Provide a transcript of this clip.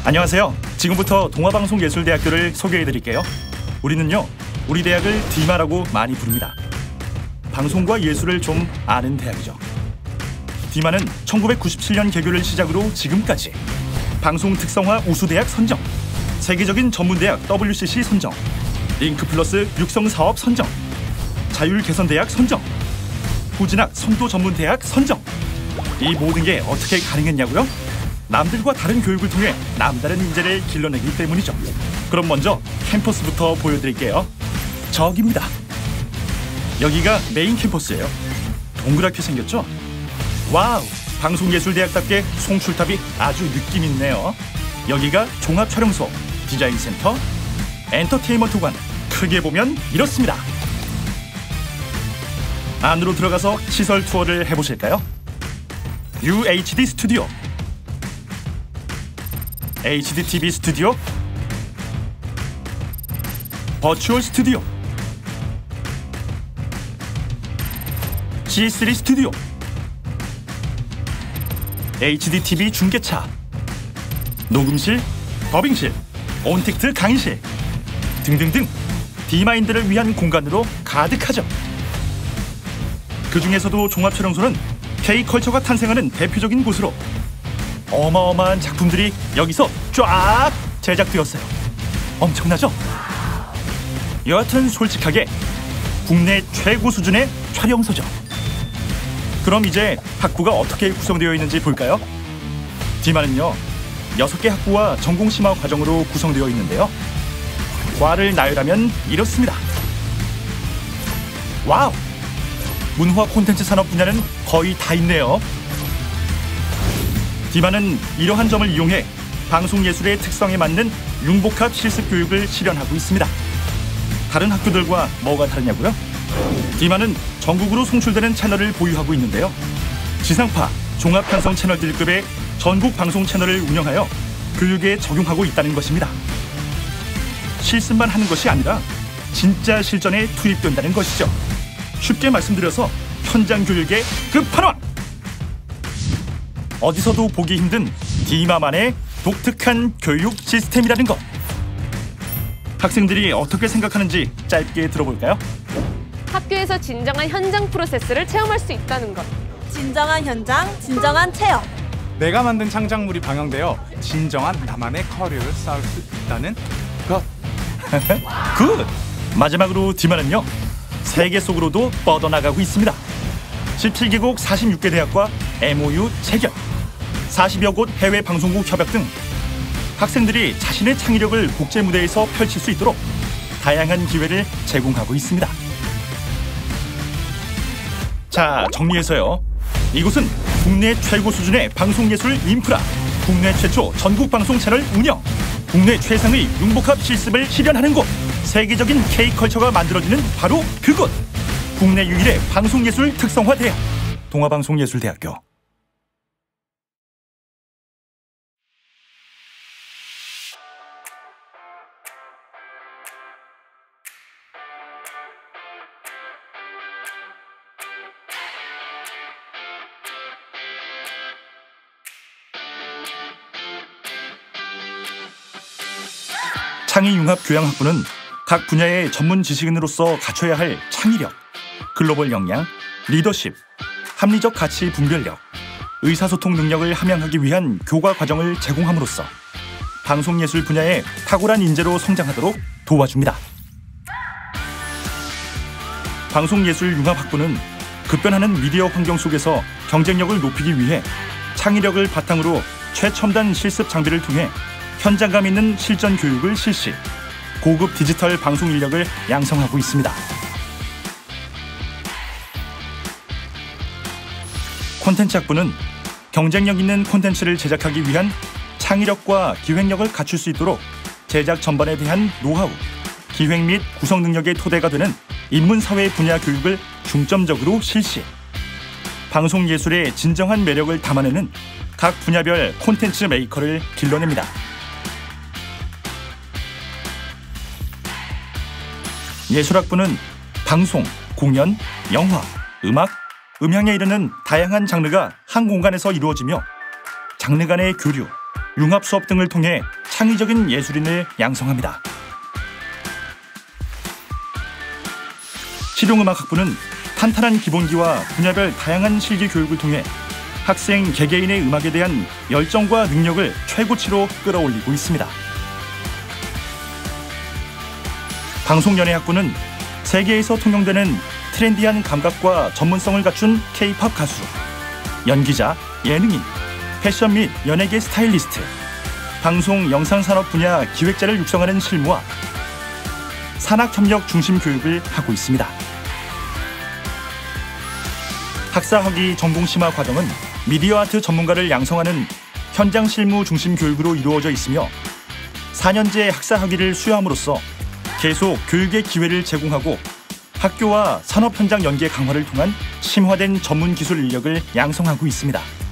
안녕하세요. 지금부터 동아방송예술대학교를 소개해드릴게요. 우리는요, 우리 대학을 디마라고 많이 부릅니다. 방송과 예술을 좀 아는 대학이죠. 디마는 1997년 개교를 시작으로 지금까지 방송 특성화 우수대학 선정, 세계적인 전문대학 WCC 선정, 링크플러스 육성사업 선정, 자율개선대학 선정, 후진학 선도 전문대학 선정. 이 모든 게 어떻게 가능했냐고요? 남들과 다른 교육을 통해 남다른 인재를 길러내기 때문이죠. 그럼 먼저 캠퍼스부터 보여드릴게요. 저기입니다. 여기가 메인 캠퍼스예요. 동그랗게 생겼죠? 와우! 방송예술대학답게 송출탑이 아주 느낌 있네요. 여기가 종합촬영소, 디자인센터, 엔터테인먼트관. 크게 보면 이렇습니다. 안으로 들어가서 시설 투어를 해보실까요? UHD 스튜디오, HDTV 스튜디오, 버추얼 스튜디오, C3 스튜디오, HDTV 중계차, 녹음실, 더빙실, 온택트 강의실 등등등 디마인들을 위한 공간으로 가득하죠. 그 중에서도 종합촬영소는 K컬처가 탄생하는 대표적인 곳으로 어마어마한 작품들이 여기서 쫙 제작되었어요. 엄청나죠? 여하튼 솔직하게 국내 최고 수준의 촬영소죠. 그럼 이제 학부가 어떻게 구성되어 있는지 볼까요? 디마는요, 6개 학부와 전공심화 과정으로 구성되어 있는데요. 과를 나열하면 이렇습니다. 와우! 문화 콘텐츠 산업 분야는 거의 다 있네요. 디마는 이러한 점을 이용해 방송예술의 특성에 맞는 융복합 실습 교육을 실현하고 있습니다. 다른 학교들과 뭐가 다르냐고요? 디마는 전국으로 송출되는 채널을 보유하고 있는데요. 지상파, 종합편성 채널들급의 전국 방송 채널을 운영하여 교육에 적용하고 있다는 것입니다. 실습만 하는 것이 아니라 진짜 실전에 투입된다는 것이죠. 쉽게 말씀드려서 현장 교육의 끝판왕! 어디서도 보기 힘든 디마만의 독특한 교육 시스템이라는 것. 학생들이 어떻게 생각하는지 짧게 들어볼까요? 학교에서 진정한 현장 프로세스를 체험할 수 있다는 것. 진정한 현장, 진정한 체험. 내가 만든 창작물이 방영되어 진정한 나만의 커리어를 쌓을 수 있다는 것. 굿! 마지막으로 디마는요, 세계 속으로도 뻗어나가고 있습니다. 17개국 46개 대학과 MOU 체결, 40여 곳 해외 방송국 협약 등 학생들이 자신의 창의력을 국제 무대에서 펼칠 수 있도록 다양한 기회를 제공하고 있습니다. 자, 정리해서요. 이곳은 국내 최고 수준의 방송예술 인프라, 국내 최초 전국 방송 채널 운영, 국내 최상의 융복합 실습을 실현하는 곳, 세계적인 K컬처가 만들어지는 바로 그곳! 국내 유일의 방송예술 특성화 대학, 동아방송예술대학교. 창의융합교양학부는 각 분야의 전문 지식인으로서 갖춰야 할 창의력, 글로벌 역량, 리더십, 합리적 가치 분별력, 의사소통 능력을 함양하기 위한 교과 과정을 제공함으로써 방송예술 분야의 탁월한 인재로 성장하도록 도와줍니다. 방송예술융합학부는 급변하는 미디어 환경 속에서 경쟁력을 높이기 위해 창의력을 바탕으로 최첨단 실습 장비를 통해 현장감 있는 실전 교육을 실시, 고급 디지털 방송 인력을 양성하고 있습니다. 콘텐츠학부는 경쟁력 있는 콘텐츠를 제작하기 위한 창의력과 기획력을 갖출 수 있도록 제작 전반에 대한 노하우, 기획 및 구성 능력의 토대가 되는 인문사회 분야 교육을 중점적으로 실시, 방송예술의 진정한 매력을 담아내는 각 분야별 콘텐츠 메이커를 길러냅니다. 예술학부는 방송, 공연, 영화, 음악, 음향에 이르는 다양한 장르가 한 공간에서 이루어지며 장르 간의 교류, 융합 수업 등을 통해 창의적인 예술인을 양성합니다. 실용음악학부는 탄탄한 기본기와 분야별 다양한 실기 교육을 통해 학생 개개인의 음악에 대한 열정과 능력을 최고치로 끌어올리고 있습니다. 방송연예학부는 세계에서 통용되는 트렌디한 감각과 전문성을 갖춘 K-팝 가수, 연기자, 예능인, 패션 및 연예계 스타일리스트, 방송 영상산업 분야 기획자를 육성하는 실무와 산학협력 중심 교육을 하고 있습니다. 학사학위 전공심화 과정은 미디어 아트 전문가를 양성하는 현장 실무 중심 교육으로 이루어져 있으며 4년제 학사학위를 수여함으로써 계속 교육의 기회를 제공하고 학교와 산업 현장 연계 강화를 통한 심화된 전문 기술 인력을 양성하고 있습니다.